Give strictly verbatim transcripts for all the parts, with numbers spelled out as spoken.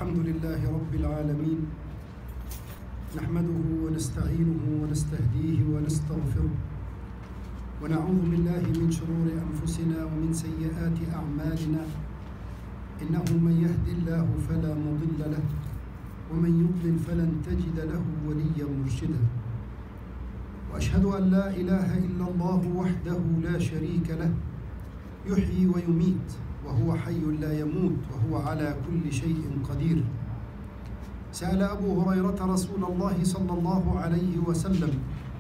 الحمد لله رب العالمين، نحمده ونستعينه ونستهديه ونستغفره، ونعوذ بالله من شرور أنفسنا ومن سيئات أعمالنا، إنه من يهد الله فلا مضل له، ومن يضلل فلن تجد له وليا مرشدا. وأشهد أن لا إله إلا الله وحده لا شريك له، يحيي ويميت وهو حي لا يموت وهو على كل شيء قدير. سأل أبو هريرة رسول الله صلى الله عليه وسلم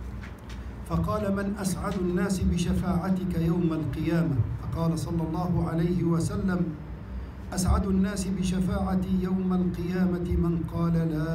فقال: من أسعد الناس بشفاعتك يوم القيامة؟ فقال صلى الله عليه وسلم: أسعد الناس بشفاعتي يوم القيامة من قال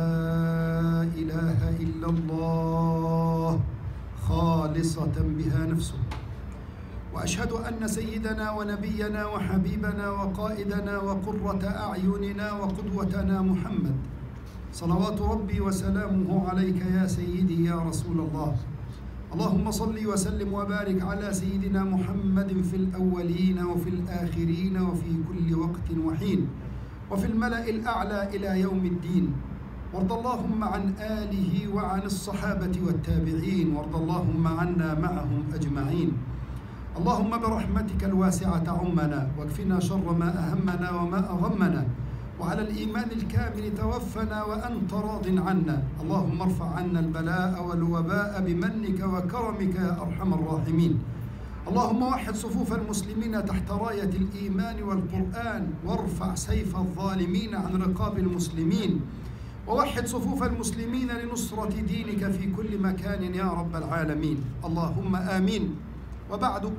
لا إله إلا الله خالصة بها نفسه. وأشهد أن سيدنا ونبينا وحبيبنا وقائدنا وقرة أعيننا وقدوتنا محمد صلوات ربي وسلامه عليك يا سيدي يا رسول الله. اللهم صل وسلم وبارك على سيدنا محمد في الأولين وفي الآخرين وفي كل وقت وحين وفي الملأ الأعلى إلى يوم الدين. وارض اللهم عن آله وعن الصحابة والتابعين، وارض اللهم عنا معهم أجمعين. اللهم برحمتك الواسعة عمنا، واكفنا شر ما أهمنا وما أغمنا، وعلى الإيمان الكامل توفنا وأنت راض عنا. اللهم ارفع عنا البلاء والوباء بمنك وكرمك يا أرحم الراحمين. اللهم وحد صفوف المسلمين تحت راية الإيمان والقرآن، وارفع سيف الظالمين عن رقاب المسلمين، ووحد صفوف المسلمين لنصرة دينك في كل مكان يا رب العالمين. اللهم آمين. وبعد،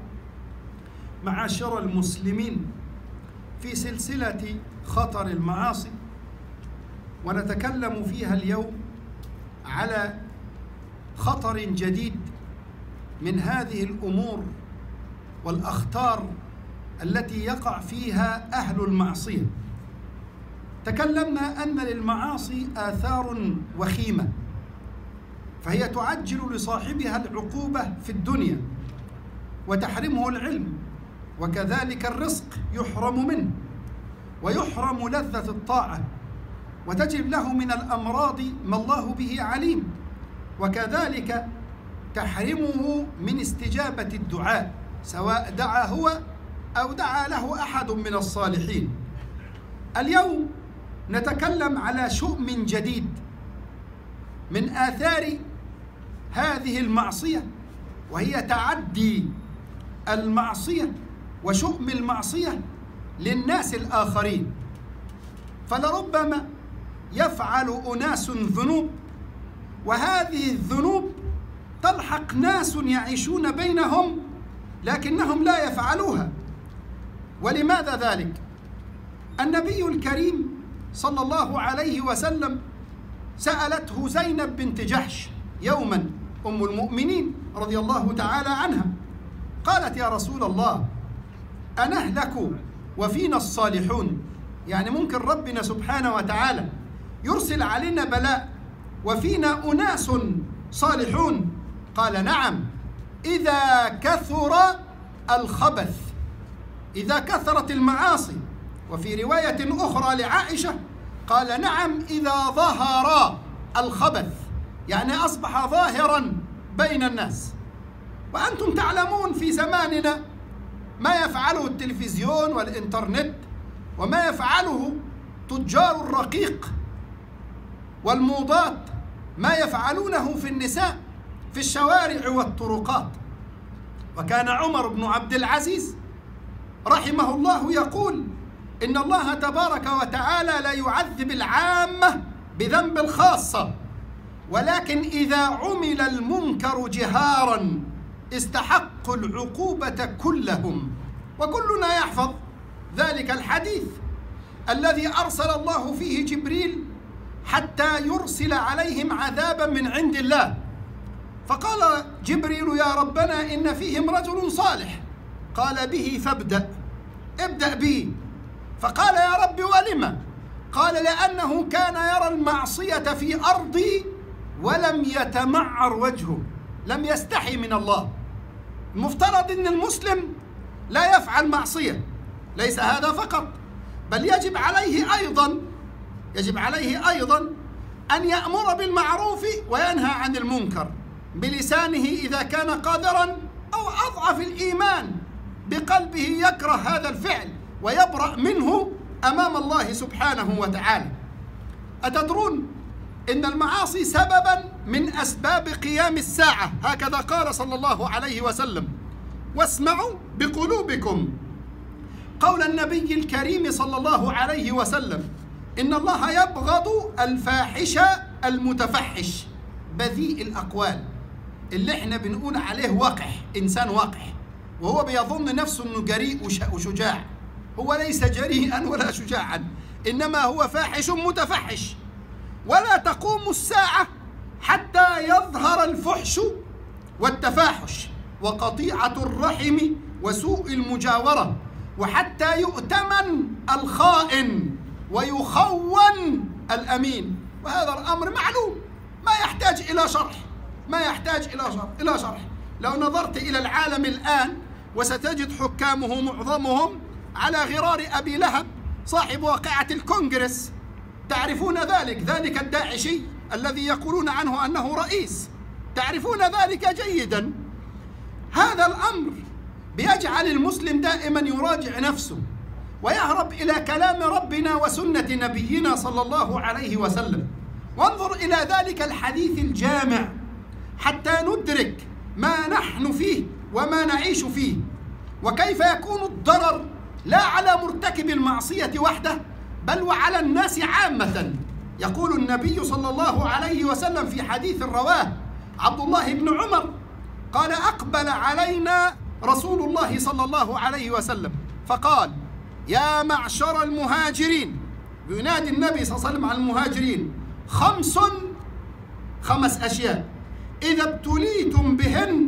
معاشر المسلمين، في سلسلة خطر المعاصي، ونتكلم فيها اليوم على خطر جديد من هذه الأمور والأخطار التي يقع فيها أهل المعصية. تكلمنا أن للمعاصي آثار وخيمة، فهي تعجل لصاحبها العقوبة في الدنيا وتحرمه العلم، وكذلك الرزق يحرم منه، ويحرم لذة الطاعة، وتجب له من الأمراض ما الله به عليم، وكذلك تحرمه من استجابة الدعاء، سواء دعا هو أو دعا له أحد من الصالحين. اليوم نتكلم على شؤم جديد من آثار هذه المعصية، وهي تعدي المعصية وشؤم المعصية للناس الآخرين. فلربما يفعل أناس ذنوب، وهذه الذنوب تلحق ناس يعيشون بينهم لكنهم لا يفعلوها. ولماذا ذلك؟ النبي الكريم صلى الله عليه وسلم سألته زينب بنت جحش يوما، أم المؤمنين رضي الله تعالى عنها، قالت: يا رسول الله، أنهلك وفينا الصالحون؟ يعني ممكن ربنا سبحانه وتعالى يرسل علينا بلاء وفينا أناس صالحون؟ قال: نعم، إذا كثر الخبث، إذا كثرت المعاصي. وفي رواية أخرى لعائشة قال: نعم، إذا ظهر الخبث، يعني أصبح ظاهرا بين الناس. وأنتم تعلمون في زماننا ما يفعله التلفزيون والإنترنت، وما يفعله تجار الرقيق والموضات، ما يفعلونه في النساء في الشوارع والطرقات. وكان عمر بن عبد العزيز رحمه الله يقول: إن الله تبارك وتعالى لا يعذب العامة بذنب الخاصة، ولكن إذا عمل المنكر جهارا استحقوا العقوبة كلهم. وكلنا يحفظ ذلك الحديث الذي أرسل الله فيه جبريل حتى يرسل عليهم عذابا من عند الله. فقال جبريل: يا ربنا، إن فيهم رجل صالح. قال: به فابدأ، ابدأ به. فقال: يا رب ولم؟ قال: لأنه كان يرى المعصية في أرضي ولم يتمعر وجهه، لم يستحي من الله. المفترض أن المسلم لا يفعل معصية، ليس هذا فقط، بل يجب عليه أيضا يجب عليه أيضا أن يأمر بالمعروف وينهى عن المنكر بلسانه إذا كان قادرا، أو أضعف الإيمان بقلبه يكره هذا الفعل ويبرأ منه أمام الله سبحانه وتعالى. أتدرون إن المعاصي سببا من أسباب قيام الساعة، هكذا قال صلى الله عليه وسلم: واسمعوا بقلوبكم. قول النبي الكريم صلى الله عليه وسلم: إن الله يبغض الفاحش المتفحش، بذيء الأقوال، اللي احنا بنقول عليه وقح، إنسان وقح، وهو بيظن نفسه أنه جريء وشجاع. هو ليس جريئا ولا شجاعا، إنما هو فاحش متفحش. ولا تقوم الساعة حتى يظهر الفحش والتفاحش وقطيعة الرحم وسوء المجاورة، وحتى يؤتمن الخائن ويخون الأمين. وهذا الأمر معلوم، ما يحتاج إلى شرح، ما يحتاج إلى شرح إلى شرح. لو نظرت إلى العالم الآن وستجد حكامه معظمهم على غرار أبي لهب صاحب واقعة الكونغرس. تعرفون ذلك، ذلك الداعشي الذي يقولون عنه أنه رئيس، تعرفون ذلك جيدا. هذا الأمر بيجعل المسلم دائما يراجع نفسه ويهرب إلى كلام ربنا وسنة نبينا صلى الله عليه وسلم. وانظر إلى ذلك الحديث الجامع حتى ندرك ما نحن فيه وما نعيش فيه، وكيف يكون الضرر لا على مرتكب المعصية وحده بل وعلى الناس عامة. يقول النبي صلى الله عليه وسلم في حديث رواه عبد الله بن عمر قال: أقبل علينا رسول الله صلى الله عليه وسلم فقال: يا معشر المهاجرين، ينادي النبي صلى الله عليه وسلم على المهاجرين: خمس خمس أشياء إذا ابتليتم بهن،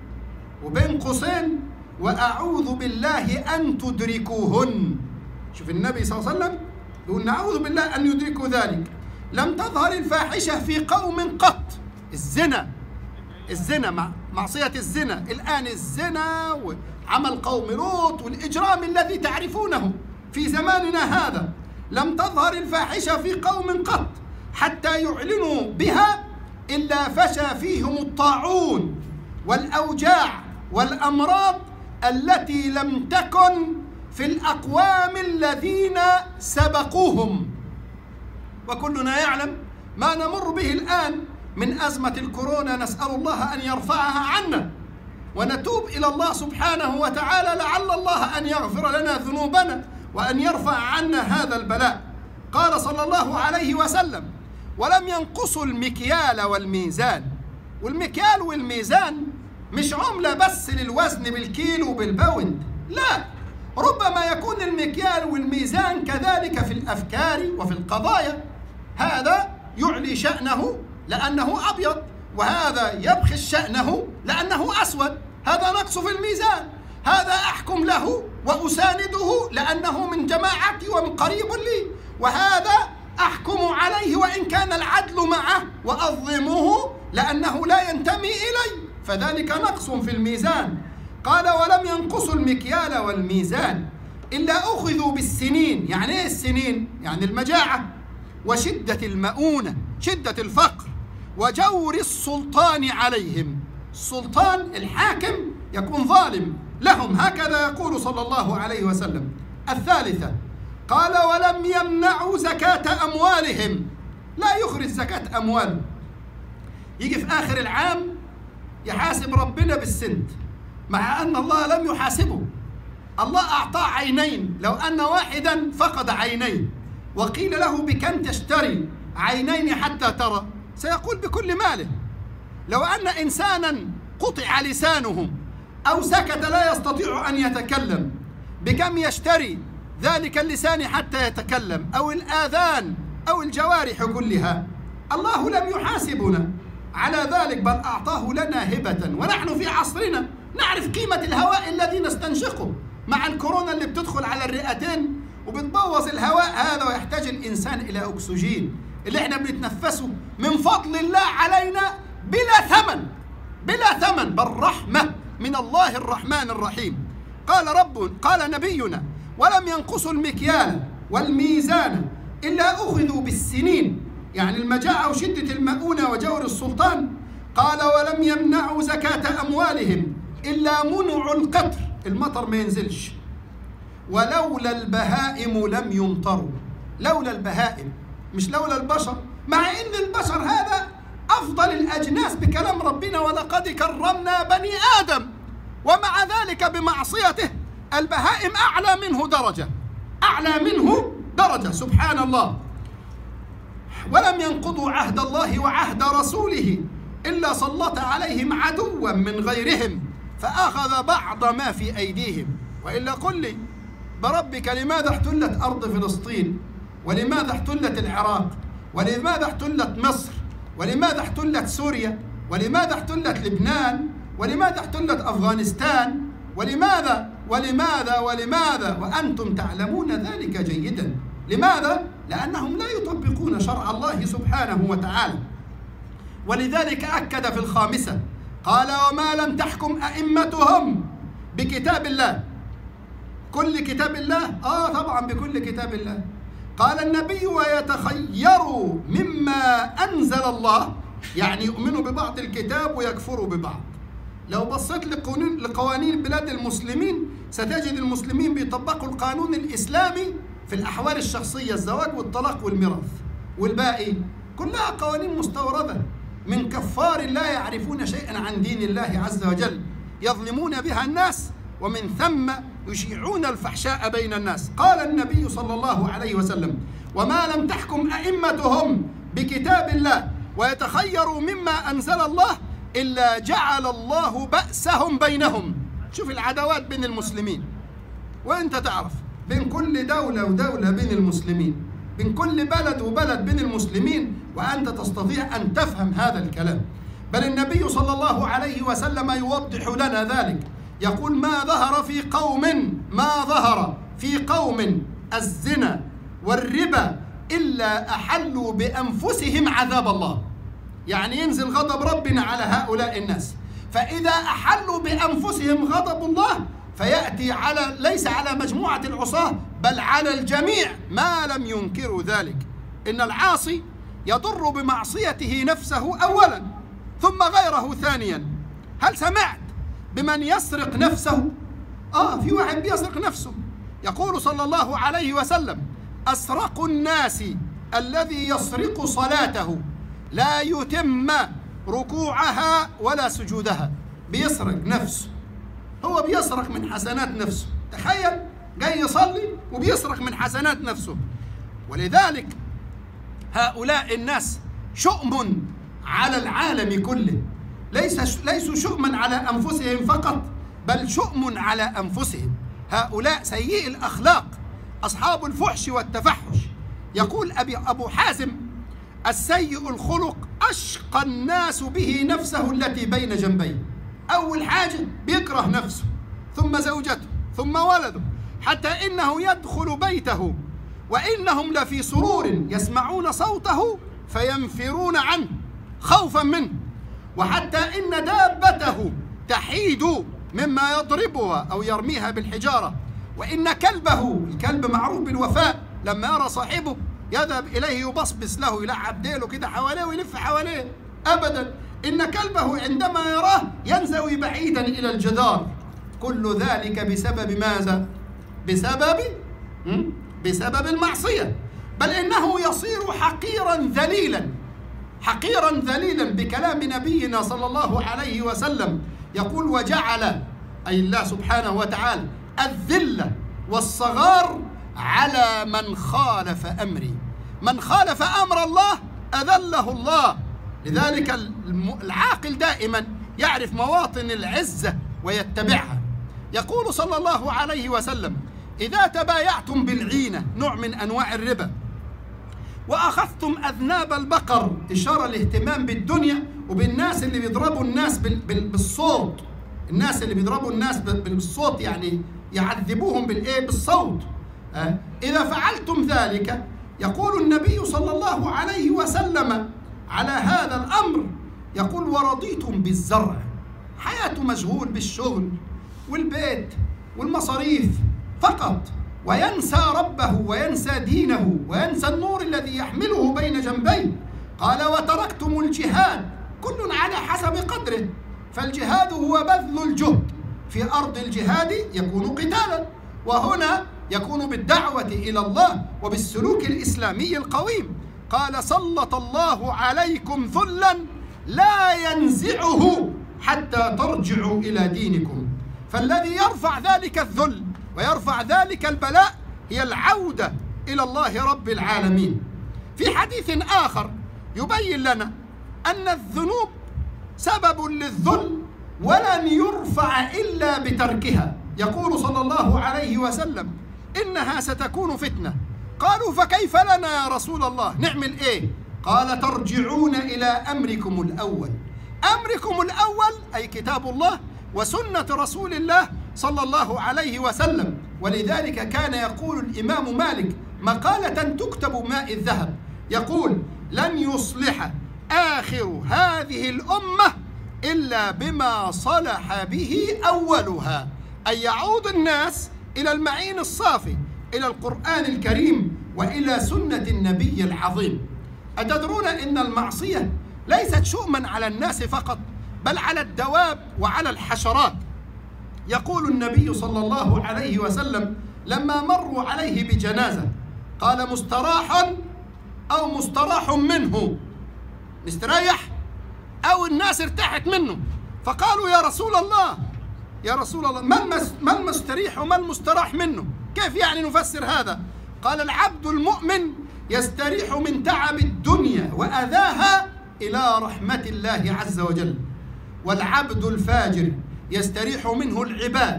وبين قوسين وأعوذ بالله أن تدركوهن. شوف النبي صلى الله عليه وسلم يقول: نعوذ بالله أن يدركوا ذلك. لم تظهر الفاحشة في قوم قط. الزنا، الزنا معصية الزنا الآن، الزنا وعمل قوم لوط والإجرام الذي تعرفونه في زماننا هذا، لم تظهر الفاحشة في قوم قط حتى يعلنوا بها إلا فشى فيهم الطاعون والأوجاع والأمراض التي لم تكن في الأقوام الذين سبقوهم. وكلنا يعلم ما نمر به الآن من أزمة الكورونا، نسأل الله أن يرفعها عنا ونتوب إلى الله سبحانه وتعالى، لعل الله أن يغفر لنا ذنوبنا وأن يرفع عنا هذا البلاء. قال صلى الله عليه وسلم: ولم ينقصوا المكيال والميزان. والمكيال والميزان مش عملة بس للوزن بالكيلو وبالباوند، لا، ربما يكون المكيال والميزان كذلك في الأفكار وفي القضايا. هذا يعلي شأنه لأنه أبيض، وهذا يبخس شأنه لأنه أسود. هذا نقص في الميزان، هذا أحكم له وأسانده لأنه من جماعتي ومن قريب لي، وهذا أحكم عليه وإن كان العدل معه وأظلمه لأنه لا ينتمي إلي، فذلك نقص في الميزان. قال: ولم ينقصوا المكيال والميزان إلا أخذوا بالسنين. يعني إيه السنين؟ يعني المجاعة وشدة المؤونة، شدة الفقر، وجور السلطان عليهم. السلطان الحاكم يكون ظالم لهم، هكذا يقول صلى الله عليه وسلم. الثالثة قال: ولم يمنعوا زكاة أموالهم. لا يخرج زكاة أمواله، يجي في آخر العام يحاسب ربنا بالسنت، مع أن الله لم يحاسبه. الله أعطاه عينين، لو أن واحدا فقد عينين وقيل له: بكم تشتري عينين حتى ترى؟ سيقول: بكل ماله. لو أن إنسانا قطع لسانه أو سكت لا يستطيع أن يتكلم، بكم يشتري ذلك اللسان حتى يتكلم، أو الآذان أو الجوارح كلها؟ الله لم يحاسبنا على ذلك، بل أعطاه لنا هبة. ونحن في عصرنا نعرف قيمة الهواء الذي نستنشقه، مع الكورونا اللي بتدخل على الرئتين وبتبوظ الهواء هذا، ويحتاج الإنسان إلى أكسجين اللي احنا بنتنفسه من فضل الله علينا بلا ثمن، بلا ثمن، بل رحمة من الله الرحمن الرحيم. قال رب قال نبينا: ولم ينقصوا المكيال والميزان إلا أخذوا بالسنين، يعني المجاعة وشدة المؤونة وجور السلطان. قال ولم يمنعوا زكاة أموالهم إلا منعوا القطر، المطر ما ينزلش. ولولا البهائم لم يمطروا، لولا البهائم مش لولا البشر، مع إن البشر هذا أفضل الأجناس بكلام ربنا ولقد كرمنا بني آدم، ومع ذلك بمعصيته البهائم أعلى منه درجة، أعلى منه درجة، سبحان الله. ولم ينقضوا عهد الله وعهد رسوله إلا سلط عليهم عدوا من غيرهم فأخذ بعض ما في أيديهم. وإلا قل لي بربك لماذا احتلت أرض فلسطين؟ ولماذا احتلت العراق؟ ولماذا احتلت مصر؟ ولماذا احتلت سوريا؟ ولماذا احتلت لبنان؟ ولماذا احتلت أفغانستان؟ ولماذا ولماذا ولماذا وأنتم تعلمون ذلك جيدا؟ لماذا؟ لأنهم لا يطبقون شرع الله سبحانه وتعالى. ولذلك أكد في الخامسة قال وما لم تحكم أئمتهم بكتاب الله. كل كتاب الله؟ آه طبعا بكل كتاب الله. قال النبي ويتخيروا مما أنزل الله، يعني يؤمنوا ببعض الكتاب ويكفروا ببعض. لو بصيت لقوانين بلاد المسلمين ستجد المسلمين بيطبقوا القانون الإسلامي في الأحوال الشخصية، الزواج والطلاق والميراث، والباقي كلها قوانين مستوردة من كفار لا يعرفون شيئا عن دين الله عز وجل، يظلمون بها الناس ومن ثم يشيعون الفحشاء بين الناس. قال النبي صلى الله عليه وسلم وما لم تحكم أئمتهم بكتاب الله ويتخيروا مما أنزل الله إلا جعل الله بأسهم بينهم. شوف العداوات بين المسلمين، وأنت تعرف بين كل دولة ودولة بين المسلمين، بين كل بلد وبلد بين المسلمين، وأنت تستطيع أن تفهم هذا الكلام. بل النبي صلى الله عليه وسلم يوضح لنا ذلك، يقول ما ظهر في قوم ما ظهر في قوم الزنا والربا إلا أحلوا بأنفسهم عذاب الله. يعني ينزل غضب ربنا على هؤلاء الناس، فإذا أحلوا بأنفسهم غضب الله فيأتي على ليس على مجموعة العصاة بل على الجميع ما لم ينكروا ذلك. إن العاصي يضر بمعصيته نفسه أولا ثم غيره ثانيا. هل سمعت بمن يسرق نفسه؟ آه في واحد بيسرق نفسه. يقول صلى الله عليه وسلم أسرق الناس الذي يسرق صلاته لا يتم ركوعها ولا سجودها. بيسرق نفسه، هو بيسرق من حسنات نفسه. تخيل جاي يصلي وبيسرق من حسنات نفسه. ولذلك هؤلاء الناس شؤم على العالم كله، ليس ليسوا شؤما على أنفسهم فقط بل شؤم على أنفسهم. هؤلاء سيئي الأخلاق أصحاب الفحش والتفحش. يقول أبي أبو حازم السيء الخلق أشقى الناس به نفسه التي بين جنبيه. أول حاجة بيكره نفسه، ثم زوجته، ثم ولده، حتى إنه يدخل بيته وإنهم لفي سرور يسمعون صوته فينفرون عنه خوفا منه، وحتى إن دابته تحيد مما يضربها أو يرميها بالحجارة، وإن كلبه، الكلب معروف بالوفاء، لما يرى صاحبه يذهب إليه يبصبص له، يلعب ديله كده حواليه ويلف حواليه. أبدا، إن كلبه عندما يراه ينزوي بعيدا إلى الجدار. كل ذلك بسبب ماذا؟ بسبب بسبب المعصية. بل إنه يصير حقيرا ذليلا، حقيرا ذليلا بكلام نبينا صلى الله عليه وسلم. يقول وجعل أي الله سبحانه وتعالى الذلة والصغار على من خالف أمري. من خالف أمر الله أذله الله. لذلك العاقل دائما يعرف مواطن العزة ويتبعها. يقول صلى الله عليه وسلم إذا تبايعتم بالعينة، نوع من أنواع الربا، وأخذتم أذناب البقر، إشارة الاهتمام بالدنيا وبالناس اللي بيضربوا الناس بالصوت، الناس اللي بيضربوا الناس بالصوت يعني يعذبوهم بالإيه؟ بالصوت. أه؟ إذا فعلتم ذلك، يقول النبي صلى الله عليه وسلم على هذا الأمر، يقول ورضيتم بالزرع، حياته مشغول بالشغل والبيت والمصاريف فقط، وينسى ربه وينسى دينه وينسى النور الذي يحمله بين جنبيه. قال وتركتم الجهاد، كل على حسب قدره، فالجهاد هو بذل الجهد، في أرض الجهاد يكون قتالا، وهنا يكون بالدعوة إلى الله وبالسلوك الإسلامي القويم. قال سلط الله عليكم ذلا لا ينزعه حتى ترجعوا إلى دينكم. فالذي يرفع ذلك الذل ويرفع ذلك البلاء هي العودة إلى الله رب العالمين. في حديث آخر يبين لنا أن الذنوب سبب للذل ولن يرفع إلا بتركها. يقول صلى الله عليه وسلم إنها ستكون فتنة. قالوا فكيف لنا يا رسول الله، نعمل إيه؟ قال ترجعون إلى أمركم الأول. أمركم الأول أي كتاب الله وسنة رسول الله صلى الله عليه وسلم. ولذلك كان يقول الإمام مالك مقالة تكتب ماء الذهب، يقول لن يصلح آخر هذه الأمة إلا بما صلح به أولها، أي يعود الناس إلى المعين الصافي، إلى القرآن الكريم وإلى سنة النبي العظيم. أتدرون إن المعصية ليست شؤما على الناس فقط، بل على الدواب وعلى الحشرات. يقول النبي صلى الله عليه وسلم لما مروا عليه بجنازة قال مستراح أو مستراح منه، مستريح أو الناس ارتاحت منه. فقالوا يا رسول الله يا رسول الله ما المستريح وما المستراح منه، كيف يعني نفسر هذا؟ قال العبد المؤمن يستريح من تعب الدنيا وأذاها إلى رحمة الله عز وجل، والعبد الفاجر يستريح منه العباد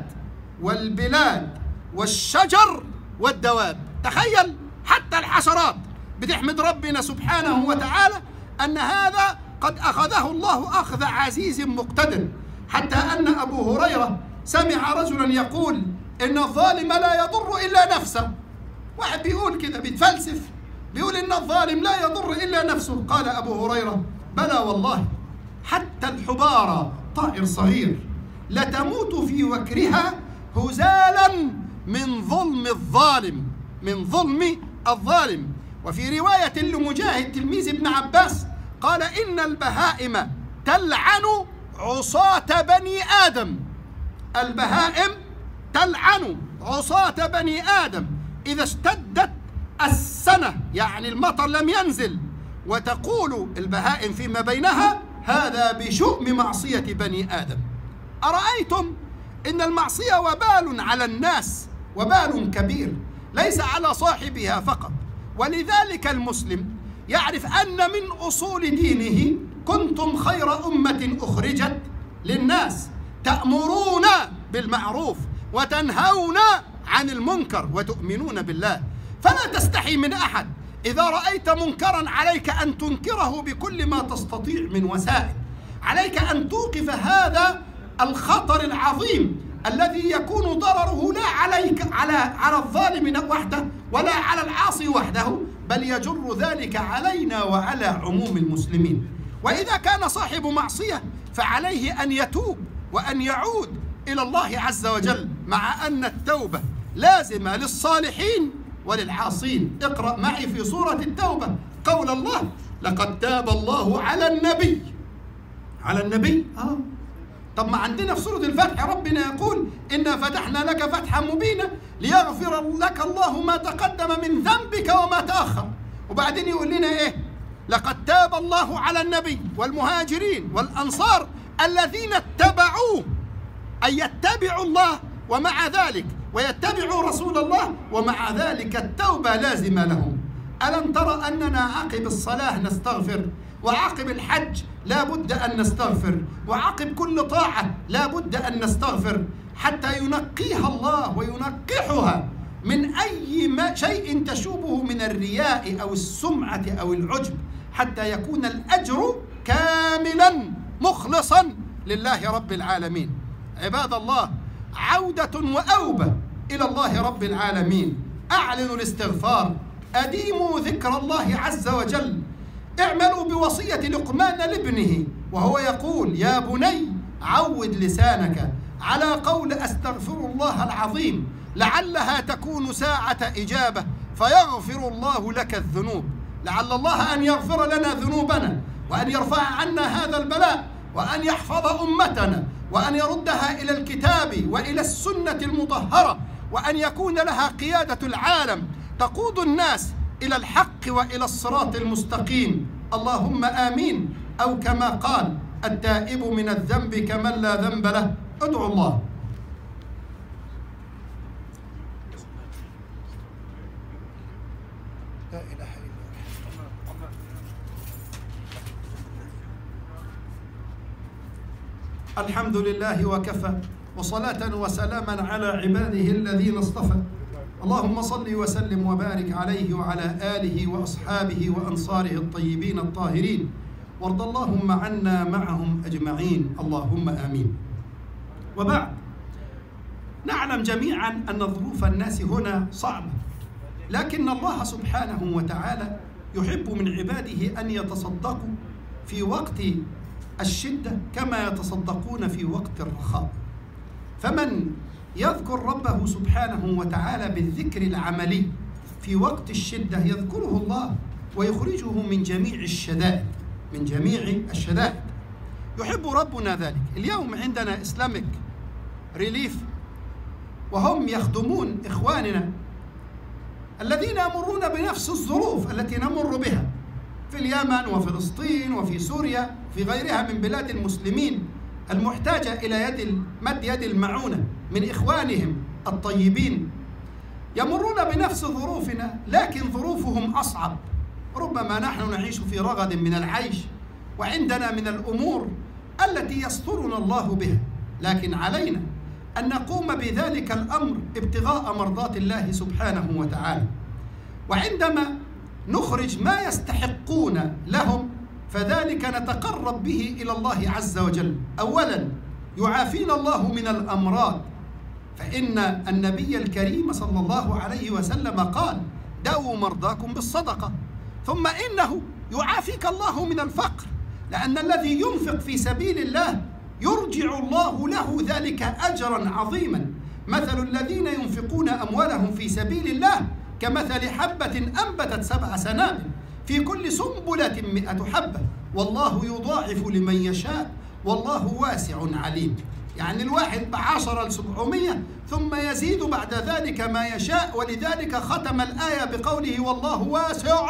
والبلاد والشجر والدواب. تخيل حتى الحشرات بتحمد ربنا سبحانه وتعالى أن هذا قد أخذه الله أخذ عزيز مقتدر، حتى أن أبو هريرة سمع رجلا يقول إن الظالم لا يضر إلا نفسه. واحد بيقول كده بيتفلسف بيقول إن الظالم لا يضر إلا نفسه. قال أبو هريرة بلى والله، حتى الحبارة طائر صغير لتموت في وكرها هزالا من ظلم الظالم، من ظلم الظالم. وفي رواية لمجاهد تلميذ ابن عباس قال إن البهائم تلعن عصاة بني آدم، البهائم تلعن عصاة بني آدم إذا اشتدت السنة، يعني المطر لم ينزل، وتقول البهائم فيما بينها هذا بشؤم معصية بني آدم. أرأيتم إن المعصية وبال على الناس، وبال كبير ليس على صاحبها فقط. ولذلك المسلم يعرف أن من أصول دينه كنتم خير أمة أخرجت للناس تأمرون بالمعروف وتنهون عن المنكر وتؤمنون بالله. فلا تستحي من أحد، إذا رأيت منكرا عليك أن تنكره بكل ما تستطيع من وسائل. عليك أن توقف هذا الخطر العظيم الذي يكون ضرره لا عليك على على الظالم وحده ولا على العاصي وحده، بل يجر ذلك علينا وعلى عموم المسلمين. وإذا كان صاحب معصية فعليه أن يتوب وأن يعود إلى الله عز وجل، مع أن التوبة لازمة للصالحين وللعاصين. اقرأ معي في سورة التوبة قول الله لقد تاب الله على النبي. على النبي آه. طب ما عندنا في سورة الفتح ربنا يقول إنا فتحنا لك فتحا مبينا ليغفر لك الله ما تقدم من ذنبك وما تأخر. وبعدين يقول لنا إيه؟ لقد تاب الله على النبي والمهاجرين والأنصار الذين اتبعوه، أي يتبعوا الله ومع ذلك ويتبعوا رسول الله ومع ذلك التوبة لازمة لهم. ألم ترى أننا عقب الصلاة نستغفر، وعقب الحج لا بد أن نستغفر، وعقب كل طاعة لا بد أن نستغفر، حتى ينقيها الله وينقحها من أي ما شيء تشوبه من الرياء أو السمعة أو العجب، حتى يكون الأجر كاملا مخلصا لله رب العالمين. عباد الله، عودة وأوبة إلى الله رب العالمين. أعلنوا الاستغفار، أديموا ذكر الله عز وجل، اعملوا بوصية لقمان لابنه وهو يقول يا بني عود لسانك على قول أستغفر الله العظيم لعلها تكون ساعة إجابة فيغفر الله لك الذنوب. لعل الله أن يغفر لنا ذنوبنا، وأن يرفع عنا هذا البلاء، وأن يحفظ أمتنا، وأن يردها إلى الكتاب وإلى السنة المطهرة، وأن يكون لها قيادة العالم تقود الناس إلى الحق وإلى الصراط المستقيم. اللهم آمين. أو كما قال: التائب من الذنب كمن لا ذنب له. ادعوا الله. لا إله إلا الله. الحمد لله وكفى، وصلاة وسلاما على عباده الذين اصطفى. اللهم صل وسلم وبارك عليه وعلى آله وأصحابه وأنصاره الطيبين الطاهرين، وارض اللهم عنا معهم أجمعين. اللهم آمين. وبعد، نعلم جميعا أن ظروف الناس هنا صعبة، لكن الله سبحانه وتعالى يحب من عباده أن يتصدقوا في وقت الشدة كما يتصدقون في وقت الرخاء. فمن يذكر ربه سبحانه وتعالى بالذكر العملي في وقت الشدة يذكره الله ويخرجه من جميع الشدائد من جميع الشدائد يحب ربنا ذلك. اليوم عندنا إسلاميك ريليف، وهم يخدمون إخواننا الذين يمرون بنفس الظروف التي نمر بها في اليمن وفلسطين وفي سوريا وفي غيرها من بلاد المسلمين المحتاجة إلى يد مد يد المعونة من إخوانهم الطيبين. يمرون بنفس ظروفنا، لكن ظروفهم أصعب. ربما نحن نعيش في رغد من العيش، وعندنا من الأمور التي يسترنا الله بها، لكن علينا أن نقوم بذلك الأمر ابتغاء مرضات الله سبحانه وتعالى. وعندما نخرج ما يستحقون لهم فذلك نتقرب به إلى الله عز وجل. أولا يعافينا الله من الأمراض، فإن النبي الكريم صلى الله عليه وسلم قال: داووا مرضاكم بالصدقة. ثم إنه يعافيك الله من الفقر، لأن الذي ينفق في سبيل الله يرجع الله له ذلك أجرا عظيما. مثل الذين ينفقون أموالهم في سبيل الله كمثل حبة أنبتت سبع سنابل في كل سنبلة مئة حبة والله يضاعف لمن يشاء والله واسع عليم. يعني الواحد بعشرة لسبعمية ثم يزيد بعد ذلك ما يشاء، ولذلك ختم الآية بقوله: والله واسع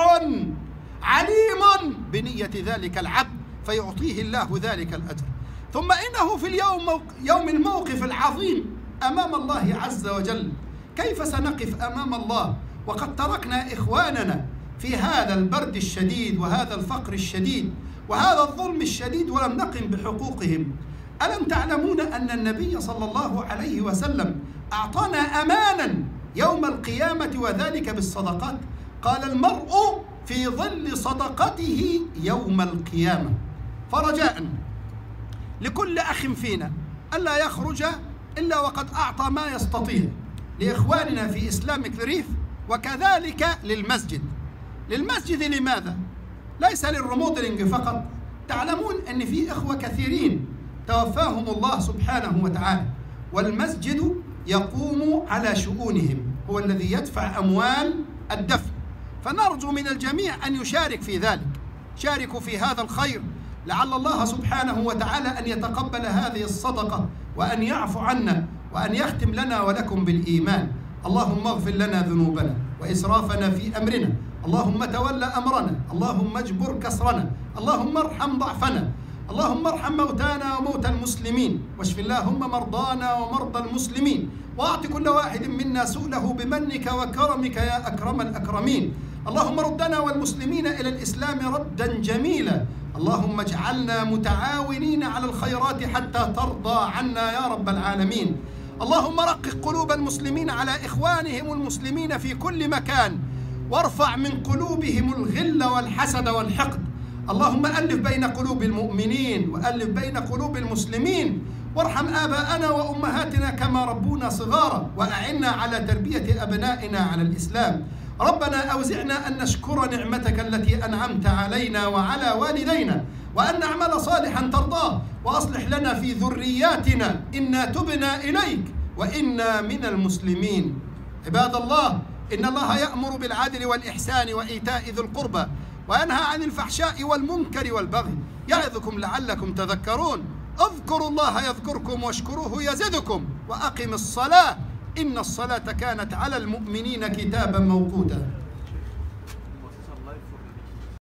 عليم بنية ذلك العبد فيعطيه الله ذلك الأجر. ثم إنه في اليوم يوم الموقف العظيم أمام الله عز وجل، كيف سنقف أمام الله وقد تركنا إخواننا في هذا البرد الشديد وهذا الفقر الشديد وهذا الظلم الشديد ولم نقم بحقوقهم؟ ألم تعلمون أن النبي صلى الله عليه وسلم أعطانا أمانا يوم القيامة وذلك بالصدقات؟ قال: المرء في ظل صدقته يوم القيامة. فرجاء لكل أخ فينا ألا يخرج إلا وقد أعطى ما يستطيع لإخواننا في إسلاميك ريليف، وكذلك للمسجد. للمسجد لماذا؟ ليس للريموديلنج فقط. تعلمون أن في إخوة كثيرين توفاهم الله سبحانه وتعالى، والمسجد يقوم على شؤونهم، هو الذي يدفع أموال الدفن. فنرجو من الجميع أن يشارك في ذلك. شاركوا في هذا الخير، لعل الله سبحانه وتعالى أن يتقبل هذه الصدقة وأن يعفو عنا وأن يختم لنا ولكم بالإيمان. اللهم اغفر لنا ذنوبنا وإسرافنا في أمرنا، اللهم تولى أمرنا، اللهم اجبر كسرنا، اللهم ارحم ضعفنا، اللهم ارحم موتانا وموتى المسلمين، واشف اللهم مرضانا ومرضى المسلمين، واعط كل واحد منا سؤله بمنك وكرمك يا أكرم الأكرمين. اللهم ردنا والمسلمين إلى الإسلام ردا جميلا. اللهم اجعلنا متعاونين على الخيرات حتى ترضى عنا يا رب العالمين. اللهم رقق قلوب المسلمين على إخوانهم المسلمين في كل مكان، وارفع من قلوبهم الغل والحسد والحقد. اللهم ألف بين قلوب المؤمنين وألف بين قلوب المسلمين، وارحم آباءنا وأمهاتنا كما ربونا صغارا، وأعنا على تربية أبنائنا على الإسلام. ربنا أوزعنا أن نشكر نعمتك التي أنعمت علينا وعلى والدينا، وأن نعمل صالحا ترضاه، وأصلح لنا في ذرياتنا إنا تبنا إليك، وإنا من المسلمين. عباد الله، إن الله يأمر بالعدل والإحسان وإيتاء ذي القربى وينهى عن الفحشاء والمنكر والبغي يعظكم لعلكم تذكرون. اذكروا الله يذكركم واشكروه يزدكم وأقم الصلاة إن الصلاة كانت على المؤمنين كتابا موقوتا.